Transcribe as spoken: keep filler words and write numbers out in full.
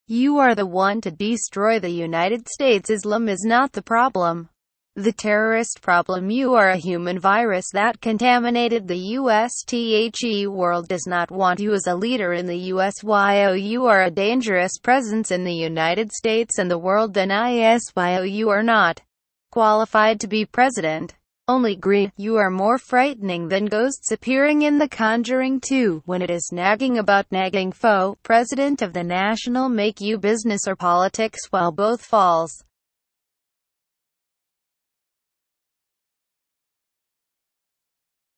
You are the one to destroy the United States. Islam is not the problem. The terrorist problem. You are a human virus that contaminated the U S. The world does not want you as a leader in the U S. While you are a dangerous presence in the United States and the world, then while you are not qualified to be president. Only agree. You are more frightening than ghosts appearing in The Conjuring two. When it is nagging about nagging foe, president of the national make you business or politics, while both falls.